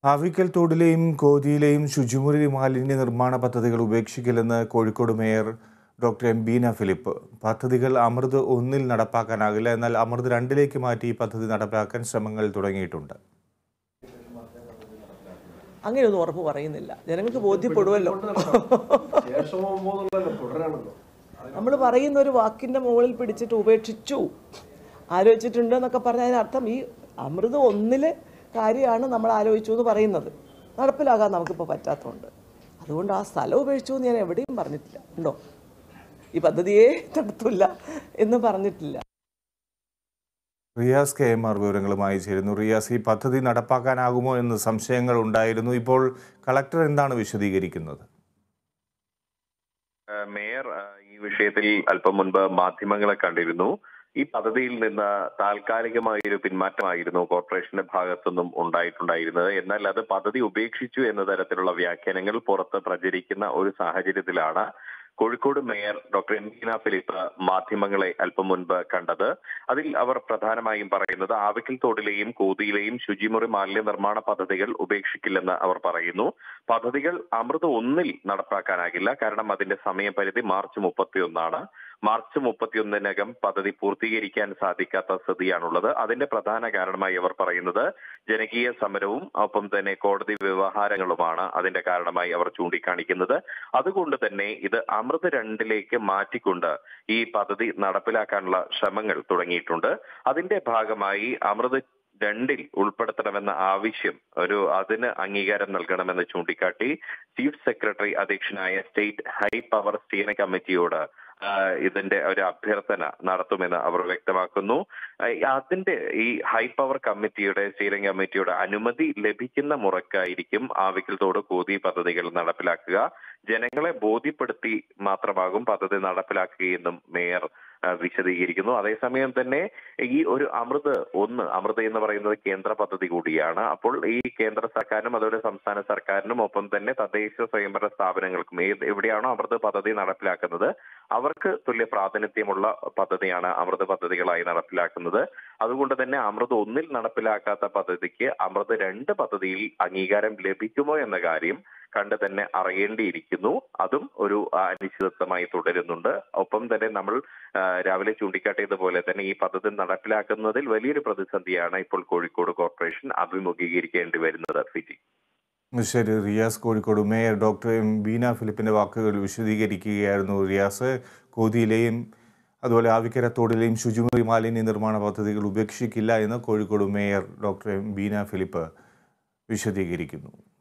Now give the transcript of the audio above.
ആവിക്കൽ തോടിലെയും കോതിയിലെയും ശുചിമുറി മാലിന്യ നിർമ്മാണ പദ്ധതികൾ ഉപേക്ഷിക്കില്ലെന്ന് Kozhikode mayor doctor M Beena Philip. പദ്ധതികൾ അമൃത് 1 നടപ്പാക്കാനാകില്ല, എന്നാൽ അമൃത് 2 മാറ്റി ഈ പദ്ധതി നടപ്പാക്കാൻ ശ്രമങ്ങൾ തുടങ്ങിയിട്ടുണ്ട്. അങ്ങനെയൊന്നും ഉറപ്പ് പറയുന്നില്ല, ജനങ്ങൾക്ക് ബോധ്യപ്പെടുമല്ലോ. നമ്മൾ പറയുന്ന ഒരു വാക്കിൻ്റെ മുകളിൽ പിടിച്ചിട്ട് ഉപേക്ഷിച്ചു ആലോചിച്ചിട്ടുണ്ട് എന്നൊക്കെ പറഞ്ഞാൽ അതിനർത്ഥം ഈ അമൃത് 1 കാര്യമാണ് നമ്മൾ ആലോചിച്ചു എന്ന് പറയുന്നത്. നടപ്പിലാകാൻ നമുക്കിപ്പോൾ പറ്റാത്തതുകൊണ്ട് അതുകൊണ്ട് ആ സ്ഥലം ഉപേക്ഷിച്ചു എന്ന് ഞാൻ എവിടെയും പറഞ്ഞിട്ടില്ല. ഉണ്ടോ? ഈ പദ്ധതിയെ നടത്തില്ല എന്ന് പറഞ്ഞിട്ടില്ല. റിയാസ് KMR വിവരങ്ങളുമായി ചേരുന്നു. റിയാസ്, ഈ പദ്ധതി നടപ്പാക്കാനാകുമോ എന്ന് സംശയങ്ങൾ ഉണ്ടായിരുന്നു. ഇപ്പോൾ കളക്ടർ എന്താണ് വിശദീകരിക്കുന്നത്? മേയർ ഈ വിഷയത്തിൽ അല്പം മുൻപ് മാധ്യമങ്ങളെ കണ്ടിരുന്നു. ഈ പദ്ധതിയിൽ നിന്ന് താൽക്കാലികമായൊരു പിന്മാറ്റമായിരുന്നു കോർപ്പറേഷന്റെ ഭാഗത്തുനിന്നും ഉണ്ടായിട്ടുണ്ടായിരുന്നത്. എന്നാൽ അത് പദ്ധതി ഉപേക്ഷിച്ചു എന്ന തരത്തിലുള്ള വ്യാഖ്യാനങ്ങൾ പുറത്ത് പ്രചരിക്കുന്ന ഒരു സാഹചര്യത്തിലാണ് Kozhikode mayor doctor M Beena Philip മാധ്യമങ്ങളെ അല്പം മുൻപ് കണ്ടത്. അതിൽ അവർ പ്രധാനമായും പറയുന്നത് ആവിക്കൽ തോടിലെയും കോതിയിലെയും ശുചിമുറി മാലിന്യ നിർമ്മാണ പദ്ധതികൾ ഉപേക്ഷിക്കില്ലെന്ന് അവർ പറയുന്നു. പദ്ധതികൾ അമൃത് 1 നടപ്പാക്കാനാകില്ല, കാരണം അതിന്റെ സമയപരിധി മാർച്ച് 31. മാർച്ച് 31-നകം പദ്ധതി പൂർത്തീകരിക്കാൻ സാധിക്കാത്ത സ്ഥിതിയാണുള്ളത്. അതിന്റെ പ്രധാന കാരണമായി അവർ പറയുന്നത് ജനകീയ സമരവും ഒപ്പം തന്നെ കോടതി വ്യവഹാരങ്ങളുമാണ് അതിന്റെ കാരണമായി അവർ ചൂണ്ടിക്കാണിക്കുന്നത്. അതുകൊണ്ട് തന്നെ ഇത് അമൃത് 2 മാറ്റിക്കൊണ്ട് ഈ പദ്ധതി നടപ്പിലാക്കാനുള്ള ശ്രമങ്ങൾ തുടങ്ങിയിട്ടുണ്ട്. അതിന്റെ ഭാഗമായി അമൃത് 2 ഉൾപ്പെടുത്തണമെന്ന ആവശ്യം അതിന് അംഗീകാരം നൽകണമെന്ന് ചൂണ്ടിക്കാട്ടി ചീഫ് സെക്രട്ടറി അധ്യക്ഷനായ സ്റ്റേറ്റ് ഹൈ പവർ സ്റ്റിയറിംഗ് കമ്മിറ്റിയോട് ഇതിന്റെ ഒരു അഭ്യർത്ഥന നടത്തുമെന്ന് അവർ വ്യക്തമാക്കുന്നു. അതിന്റെ ഈ ഹൈ പവർ കമ്മിറ്റിയുടെ സ്റ്റിയറിംഗ് കമ്മിറ്റിയുടെ അനുമതി ലഭിക്കുന്ന മുറക്കായിരിക്കും ആവിക്കൽ തോട് കോതി പദ്ധതികൾ നടപ്പിലാക്കുക. ജനങ്ങളെ ബോധ്യപ്പെടുത്തി മാത്രമാകും പദ്ധതി നടപ്പിലാക്കുകയെന്നും മേയർ വിശദീകരിക്കുന്നു. അതേസമയം തന്നെ ഈ ഒരു അമൃത് എന്ന് പറയുന്നത് കേന്ദ്ര പദ്ധതി കൂടിയാണ്. അപ്പോൾ ഈ കേന്ദ്ര സർക്കാരിനും അതുപോലെ സംസ്ഥാന സർക്കാരിനും ഒപ്പം തന്നെ തദ്ദേശ സ്വയംഭരണ സ്ഥാപനങ്ങൾക്കും എവിടെയാണോ അമൃത് പദ്ധതി നടപ്പിലാക്കുന്നത് അവർക്ക് തുല്യ പ്രാതിനിധ്യമുള്ള പദ്ധതിയാണ് അമൃത് പദ്ധതികളായി നടപ്പിലാക്കുന്നത്. അതുകൊണ്ട് തന്നെ അമൃത് 1 നടപ്പിലാക്കാത്ത പദ്ധതിക്ക് അമൃത് 2 പദ്ധതിയിൽ അംഗീകാരം ലഭിക്കുമോ എന്ന കാര്യം കണ്ട് തന്നെ അറിയേണ്ടിയിരിക്കുന്നു. അതും ഒരു അനിശ്ചിതത്വമായി തുടരുന്നുണ്ട്. ഒപ്പം തന്നെ നമ്മൾ രാവിലെ ചൂണ്ടിക്കാട്ടിയതുപോലെ തന്നെ ഈ പദ്ധതി നടപ്പിലാക്കുന്നതിൽ വലിയൊരു പ്രതിസന്ധിയാണ് ഇപ്പോൾ കോഴിക്കോട് കോർപ്പറേഷൻ അഭിമുഖീകരിക്കേണ്ടി വരുന്നത്. ശരി, Riyas. Kozhikode mayor doctor M Beena ഫിലിപ്പിന്റെ വാക്കുകൾ വിശദീകരിക്കുകയായിരുന്നു റിയാസ്. കോതിയിലെയും അതുപോലെ ആവിക്കര തോടിലെയും ശുചിമുറി മാലിന്യ നിർമ്മാണ പദ്ധതികൾ ഉപേക്ഷിക്കില്ല എന്ന് Kozhikode mayor doctor M Beena Philip വിശദീകരിക്കുന്നു.